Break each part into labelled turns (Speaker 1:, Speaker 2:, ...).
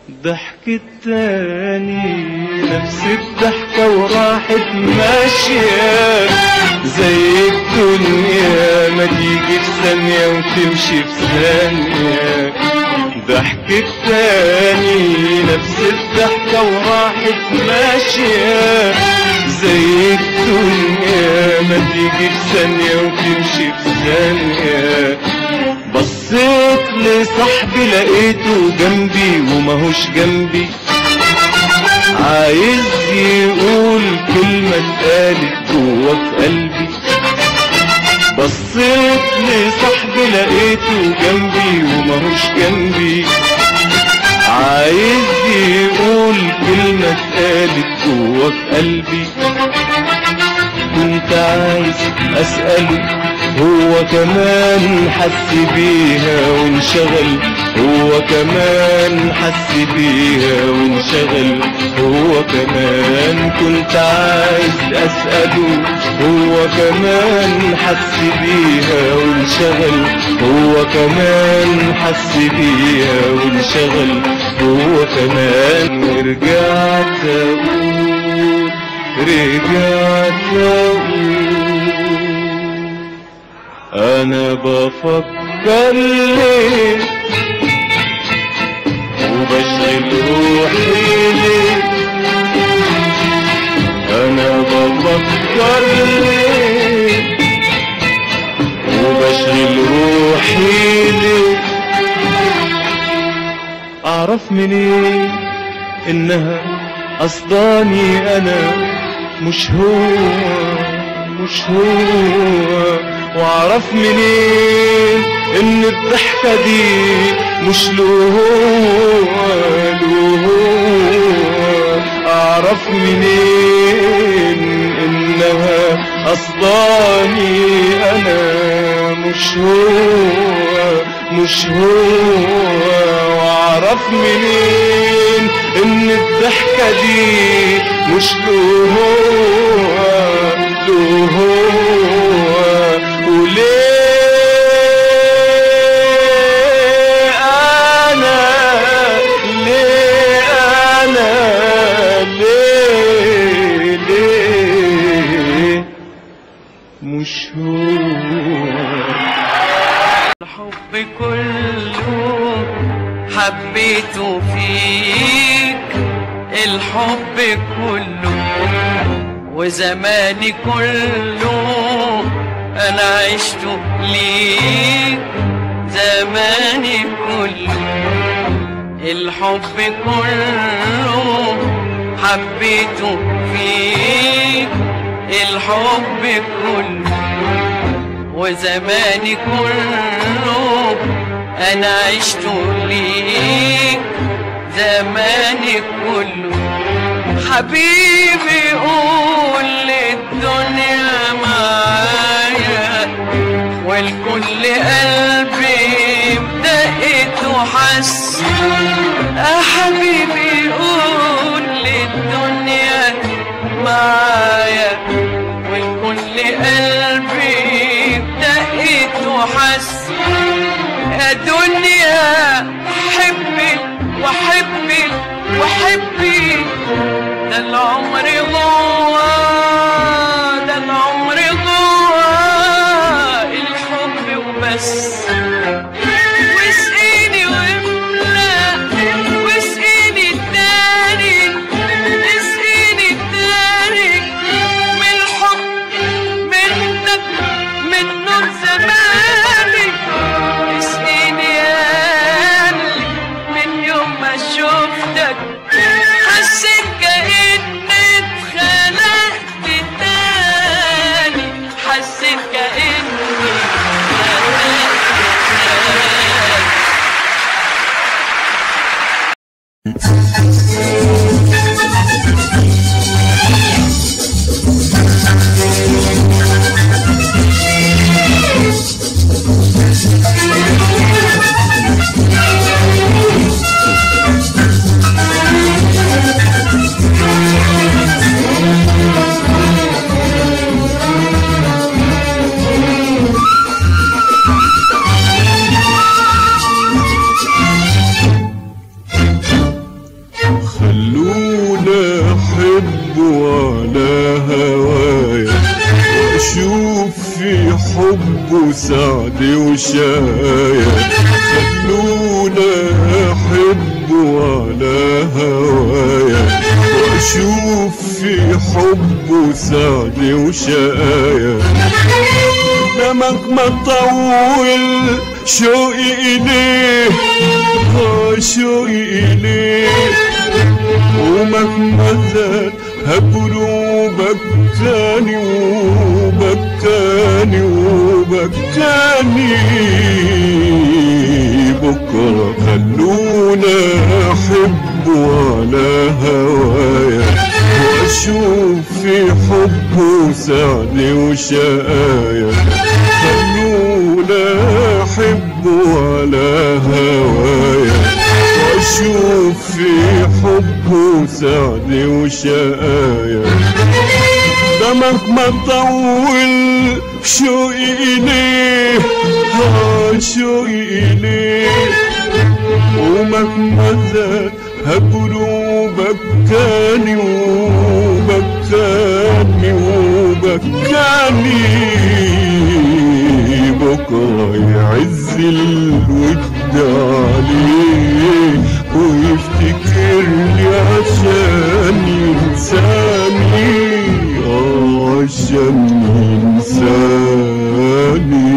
Speaker 1: ضحكت تاني نفس الضحكة وراحت ماشية زي الدنيا ما تيجي في ثانية وتمشي في ثانية. ضحكت تاني نفس الضحكة وراحت ماشية زي الدنيا ما تيجي في ثانية وتمشي في ثانية. بصيت لصاحبي لقيته جنبي وماهوش جنبي، عايز يقول كلمة اتقالت جوا في قلبي. بصيت لصاحبي لقيته جنبي وماهوش جنبي، عايز يقول كلمة اتقالت جوا في قلبي. كنت عايز اسأله هو كمان حس بيها وانشغل، هو كمان حس بيها وانشغل، هو كمان. كنت عايز اسأله هو كمان حس بيها وانشغل، هو كمان حس بيها وانشغل، هو كمان. ورجعت اقول رجعت اقول انا بفكر ليه وبشغل روحي ليه، انا بفكر ليه وبشغل روحي ليه. اعرف منين انها قصداني انا مش هو، واعرف منين ان الضحكة دي مش له هو. اعرف منين انها قصداني انا مش هو، واعرف منين ان الضحكة دي مش له هو. وليه مش هو.
Speaker 2: الحب كله حبيته فيك، الحب كله وزماني كله انا عشته ليك، زماني كله. الحب كله حبيته فيك، الحب كله وزماني كله انا عشته ليك، زماني كله. حبيبي قول للدنيا معايا والكل قلبي بدقت وحس. حبيبي قول للدنيا معايا والكل قلبي بدقت وحس. يا دنيا حبي وحبي وحبي، ده العمر جوا، ده العمر جوا الحب وبس. واسقيني واملأ واسقيني التاني، اسقيني التاني من الحب منك من نور زماني. اسقيني ياللي من يوم ما شفتك حسيت كأني اتخلقت تاني، حسيت كأني
Speaker 1: خلونا احب على هوايا واشوف في حبه سعد وشايا. خلونا احب على هوايا واشوف في حبه سعد وشايا. مهما طول شوقي إليه شوقي إليه ومهما زاد هبله بكاني وبكاني وبكاني بكرة. خلونا أحب على هوايا وأشوف في حبه سعد وشقايا. خلونا أحب على هوايا وأشوف في حبه سعد وشقايا. ده مهما طول شوقي إليه شوقي إليه ومهما زاد هبله بكاني وبكاني وبكاني بكرة يعز الود عليه ويفتكرني عشان ينساني عشان ينساني.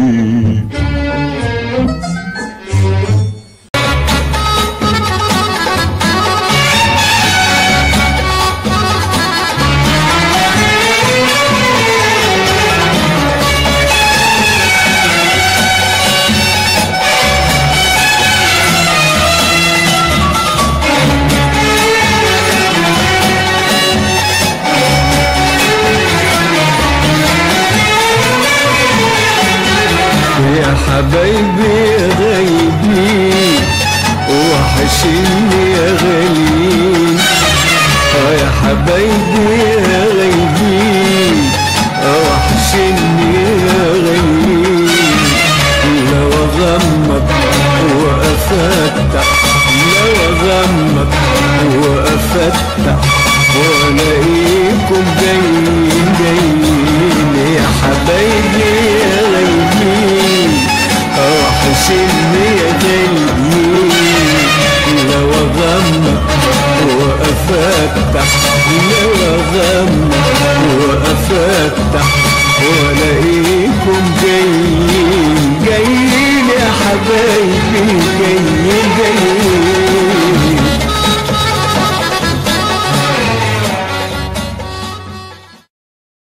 Speaker 3: حبايبي يا غايبين وحشني يا غاليين. يا حبايبي يا غايبين وحشني يا غاليين. لو اغمض وافتح لو اغمض وافتح والاقيكم جايين جايين. يا حبايبي يا غايبين وحشني يا غاليين. لو اغمض وافتح لو اغمض وافتح والاقيكم جايين جايين. يا حبايبي جايين جايين.